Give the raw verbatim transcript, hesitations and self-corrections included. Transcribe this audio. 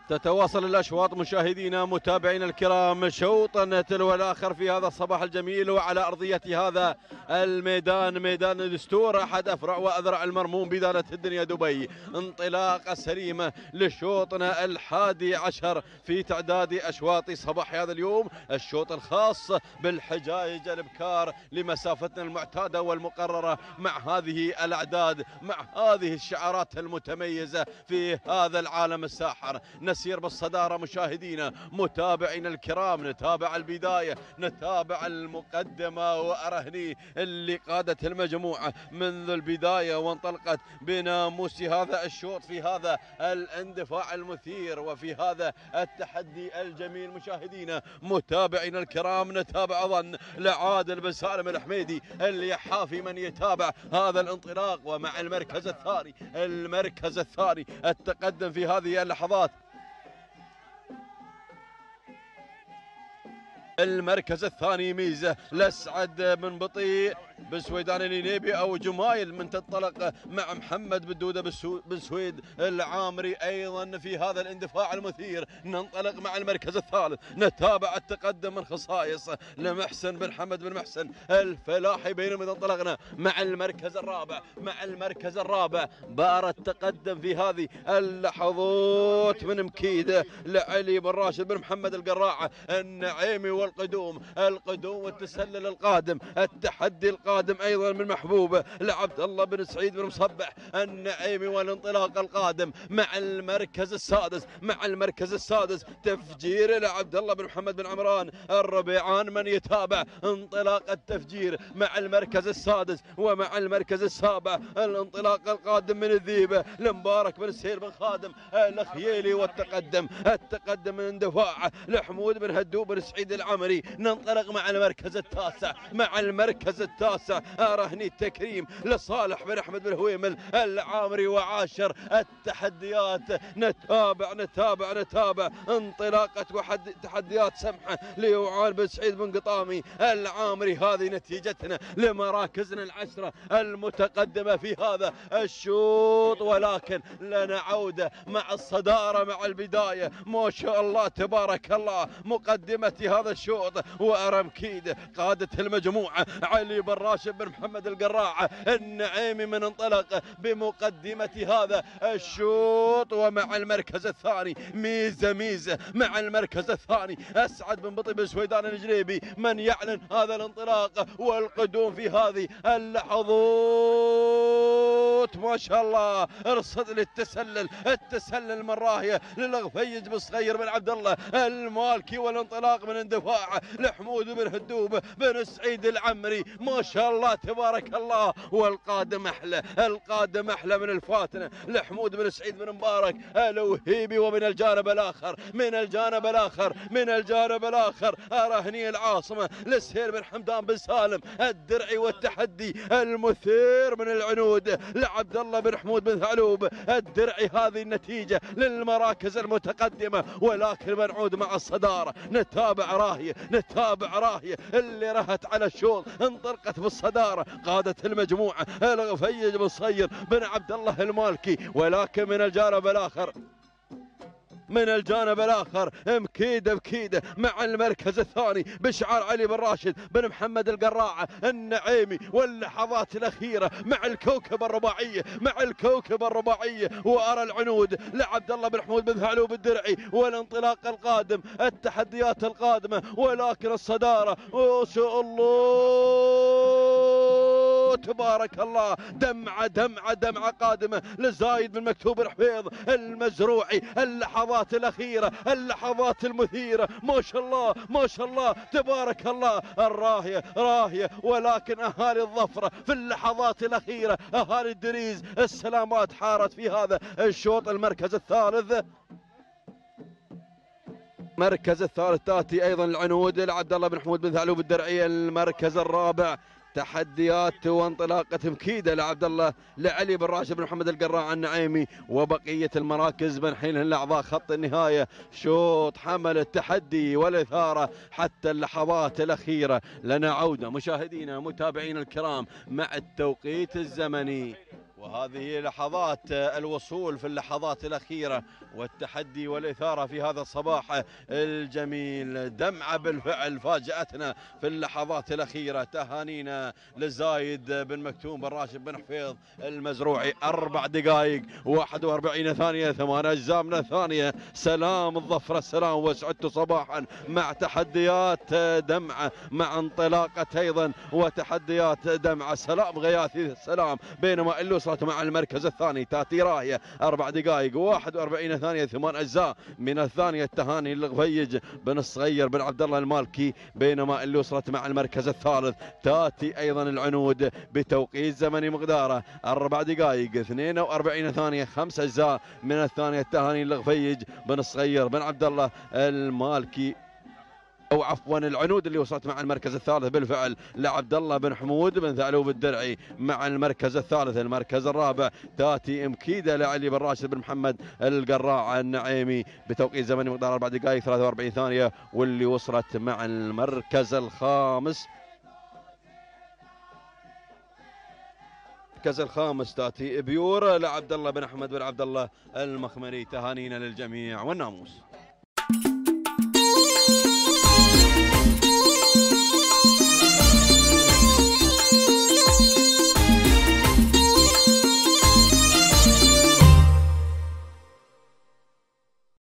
تتواصل الأشواط مشاهدينا متابعينا الكرام، شوطا تلو الآخر في هذا الصباح الجميل، وعلى أرضية هذا الميدان، ميدان الدستور، أحد أفرع وأذرع المرموم بدالة الدنيا دبي. انطلاقة سليمة لشوطنا الحادي عشر في تعداد أشواط صباح هذا اليوم، الشوط الخاص بالحجاج البكار لمسافتنا المعتادة والمقررة مع هذه الأعداد، مع هذه الشعارات المتميزة في هذا العالم الساحر. نسير بالصدارة مشاهدينا متابعينا الكرام، نتابع البداية، نتابع المقدمة، وأرهني اللي قادت المجموعة منذ البداية وانطلقت بناموس هذا الشوط في هذا الاندفاع المثير وفي هذا التحدي الجميل. مشاهدينا متابعينا الكرام نتابع أظن لعادل بن سالم الحميدي اللي حافي من يتابع هذا الانطلاق، ومع المركز الثاني، المركز الثاني التقدم في هذه اللحظات، المركز الثاني ميزة لسعد بن بطيء بن سويدان النيبي أو جمايل من تنطلق مع محمد بن دودة بن سويد العامري أيضا في هذا الاندفاع المثير. ننطلق مع المركز الثالث، نتابع التقدم من خصائص لمحسن بن حمد بن محسن الفلاحي، بينما انطلقنا مع المركز الرابع، مع المركز الرابع بار التقدم في هذه اللحظات من مكيدة لعلي بن راشد بن محمد القراعة النعيمي، والقدوم القدوم والتسلل القادم، التحدي القادم ايضا من محبوب لعبد الله بن سعيد بن مصبح النعيمي، والانطلاق القادم مع المركز السادس، مع المركز السادس تفجير لعبد الله بن محمد بن عمران الربيعان من يتابع انطلاق التفجير مع المركز السادس، ومع المركز السابع الانطلاق القادم من الذيبه لمبارك بن سهيل بن خادم الخييلي، والتقدم التقدم من اندفاع لحمود بن هدوب بن سعيد العمري. ننطلق مع المركز التاسع، مع المركز التاسع رهني التكريم لصالح بن احمد بن هويمل العامري وعاشر التحديات. نتابع نتابع نتابع انطلاقة وحد تحديات سمحة ليوعان بن سعيد بن قطامي العامري. هذه نتيجتنا لمراكزنا العشرة المتقدمة في هذا الشوط، ولكن لنا عودة مع الصدارة مع البداية. ما شاء الله تبارك الله مقدمة هذا الشوط وأرمكيد قادة المجموعة علي بن راشد بن محمد القراعة النعيمي من انطلق بمقدمة هذا الشوط، ومع المركز الثاني ميزة ميزة مع المركز الثاني أسعد بن بطي بن سويدان الجليبي من يعلن هذا الانطلاق والقدوم في هذه اللحظات. ما شاء الله ارصد للتسلل، التسلل من راهية للغفيج بن صغير بن عبد الله المالكي، والانطلاق من اندفاع لحمود بن هدوب بن سعيد العمري. ما شاء الله تبارك الله، والقادم احلى، القادم احلى من الفاتنه لحمود بن سعيد بن مبارك الوهيبي. ومن الجانب الاخر، من الجانب الاخر، من الجانب الاخر اراهني العاصمه لسهيل بن حمدان بن سالم الدرعي، والتحدي المثير من العنود لعبد الله بن حمود بن ثعلوب الدرعي. هذه النتيجه للمراكز المتقدمه، ولكن بنعود مع الصداره. نتابع راهيه، نتابع راهيه اللي رهت على الشوط، انطلقت بالصداره قاده المجموعه الغفيج بن صير بن عبد الله المالكي، ولكن من الجانب الاخر، من الجانب الاخر مكيده بكيده مع المركز الثاني بشعار علي بن راشد بن محمد القراعه النعيمي، واللحظات الاخيره مع الكوكب الرباعيه، مع الكوكب الرباعيه، وارى العنود لعبد الله بن حمود بن ثعلوب الدرعي، والانطلاق القادم، التحديات القادمه، ولكن الصداره ما شاء الله تبارك الله دمعه دمعه دمعه قادمه لزايد بن مكتوب الحفيظ المزروعي. اللحظات الأخيرة، اللحظات المثيرة، ما شاء الله ما شاء الله تبارك الله. الراهية راهية، ولكن أهالي الظفرة في اللحظات الأخيرة، أهالي الدريز السلامات حارت في هذا الشوط. المركز الثالث، المركز الثالث تاتي ايضا العنود لعبد الله بن حمود بن ثعلوب الدرعي. المركز الرابع تحديات وانطلاقة مكيدة لعبد الله لعلي بن راشد بن محمد القراع النعيمي، وبقية المراكز من حين الأعضاء خط النهاية. شوط حمل التحدي والإثارة حتى اللحظات الأخيرة. لنا عودة مشاهدينا متابعينا الكرام مع التوقيت الزمني، وهذه لحظات الوصول في اللحظات الأخيرة والتحدي والإثارة في هذا الصباح الجميل. دمعة بالفعل فاجأتنا في اللحظات الأخيرة. تهانينا لزايد بن مكتوم بن راشد بن حفيظ المزروعي. أربع دقائق واحد وأربعين ثانية، ثمان أجزاء من الثانية. سلام الظفر السلام، وسعدت صباحا مع تحديات دمعة، مع انطلاقة أيضا وتحديات دمعة. سلام غياثي السلام، بينما اللي وصلت مع المركز الثاني تاتي راهية. أربع دقائق واحد وأربعين ثانية، ثمان أجزاء من الثانية. التهاني للغفيج بن الصغير بن عبد الله المالكي، بينما اللي وصلت مع المركز الثالث تاتي أيضا العنود بتوقيت زمني مقداره أربع دقائق اثنين وأربعين ثانية، خمس أجزاء من الثانية. التهاني للغفيج بن الصغير بن عبد الله المالكي، او عفوا العنود اللي وصلت مع المركز الثالث بالفعل لعبد الله بن حمود بن ثعلوب الدرعي مع المركز الثالث. المركز الرابع تاتي مكيده لعلي بن راشد بن محمد القراع النعيمي بتوقيت زمني مقدار اربع دقائق ثلاثة وأربعين ثانيه. واللي وصلت مع المركز الخامس المركز الخامس تاتي بيور لعبد الله بن احمد بن عبد الله المخمري. تهانينا للجميع والناموس.